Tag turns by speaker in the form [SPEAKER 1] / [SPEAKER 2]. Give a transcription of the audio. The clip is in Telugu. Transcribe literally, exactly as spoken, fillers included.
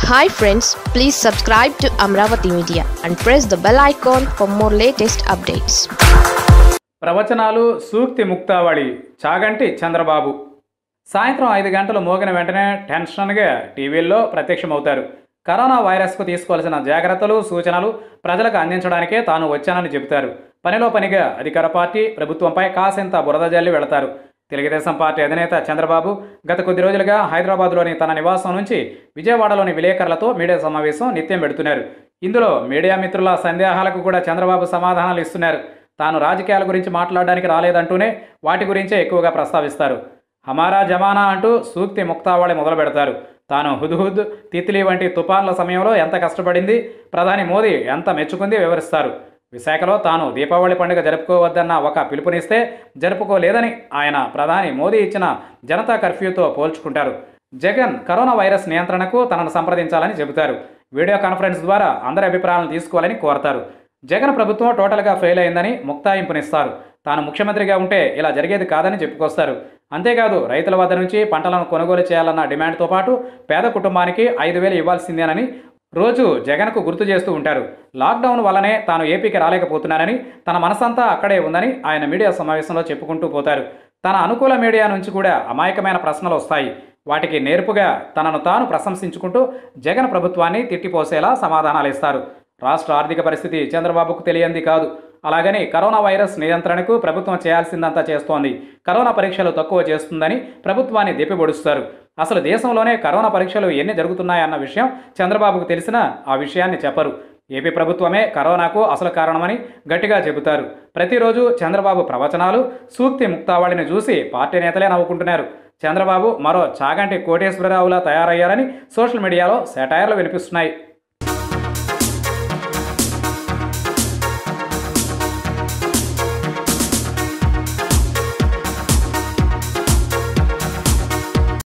[SPEAKER 1] Hi friends, please subscribe to Amravati Media and press the bell icon for more latest updates.
[SPEAKER 2] ప్రవచనాలు సూక్తి ముక్తావళి చాగంటి చంద్రబాబు సాయంత్రం ఐదు గంటలు మోగిన వెంటనే టెన్షన్గా టీవీల్లో ప్రత్యక్షమవుతారు. కరోనా వైరస్కు తీసుకోవాల్సిన జాగ్రత్తలు సూచనలు ప్రజలకు అందించడానికే తాను వచ్చానని చెబుతారు. పనిలో పనిగా అధికార పార్టీ ప్రభుత్వంపై కాసింత బురద జల్లి వెళతారు. తెలుగుదేశం పార్టీ అధినేత చంద్రబాబు గత కొద్ది రోజులుగా హైదరాబాద్లోని తన నివాసం నుంచి విజయవాడలోని విలేకరులతో మీడియా సమావేశం నిత్యం పెడుతున్నారు. ఇందులో మీడియా మిత్రుల సందేహాలకు కూడా చంద్రబాబు సమాధానాలు ఇస్తున్నారు. తాను రాజకీయాల గురించి మాట్లాడడానికి రాలేదంటూనే వాటి గురించే ఎక్కువగా ప్రస్తావిస్తారు. హమారా జమానా అంటూ సూక్తి ముక్తావళి మొదలు పెడతారు. తాను హుద్హుద్, తిత్లీ వంటి తుపాన్ల సమయంలో ఎంత కష్టపడింది, ప్రధాని మోదీ ఎంత మెచ్చుకుంది వివరిస్తారు. విశాఖలో తాను దీపావళి పండుగ జరుపుకోవద్దన్న ఒక పిలుపునిస్తే జరుపుకోలేదని ఆయన ప్రధాని మోదీ ఇచ్చిన జనతా కర్ఫ్యూతో పోల్చుకుంటారు. జగన్ కరోనా వైరస్ నియంత్రణకు తనను సంప్రదించాలని చెబుతారు. వీడియో కాన్ఫరెన్స్ ద్వారా అందరి అభిప్రాయాలను తీసుకోవాలని కోరతారు. జగన్ ప్రభుత్వం టోటల్గా ఫెయిల్ అయిందని ముక్తాయింపునిస్తారు. తాను ముఖ్యమంత్రిగా ఉంటే ఇలా జరిగేది కాదని చెప్పుకొస్తారు. అంతేకాదు రైతుల వద్ద నుంచి పంటలను కొనుగోలు చేయాలన్న డిమాండ్తో పాటు పేద కుటుంబానికి ఐదు వేలు ఇవ్వాల్సిందేనని రోజు జగన్కు గుర్తు చేస్తూ ఉంటారు. లాక్డౌన్ వల్లనే తాను ఏపీకి రాలేకపోతున్నానని, తన మనసంతా అక్కడే ఉందని ఆయన మీడియా సమావేశంలో చెప్పుకుంటూ పోతారు. తన అనుకూల మీడియా నుంచి కూడా అమాయకమైన ప్రశ్నలు వస్తాయి. వాటికి నేర్పుగా తనను తాను ప్రశంసించుకుంటూ జగన్ ప్రభుత్వాన్ని తిట్టిపోసేలా సమాధానాలు ఇస్తారు. రాష్ట్ర ఆర్థిక పరిస్థితి చంద్రబాబుకు తెలియంది కాదు. అలాగని కరోనా వైరస్ నియంత్రణకు ప్రభుత్వం చేయాల్సిందంతా చేస్తోంది, కరోనా పరీక్షలు తక్కువ చేస్తుందని ప్రభుత్వాన్ని దెప్పిబొడుస్తారు. అసలు దేశంలోనే కరోనా పరీక్షలు ఎన్ని జరుగుతున్నాయన్న విషయం చంద్రబాబుకు తెలిసినా ఆ విషయాన్ని చెప్పరు. ఏపీ ప్రభుత్వమే కరోనాకు అసలు కారణమని గట్టిగా చెబుతారు. ప్రతిరోజు చంద్రబాబు ప్రవచనాలు సూక్తి ముక్తావళిని చూసి పార్టీ నేతలే నవ్వుకుంటున్నారు. చంద్రబాబు మరో చాగంటి కోటేశ్వరరావులా తయారయ్యారని సోషల్ మీడియాలో సెటైర్లు వినిపిస్తున్నాయి.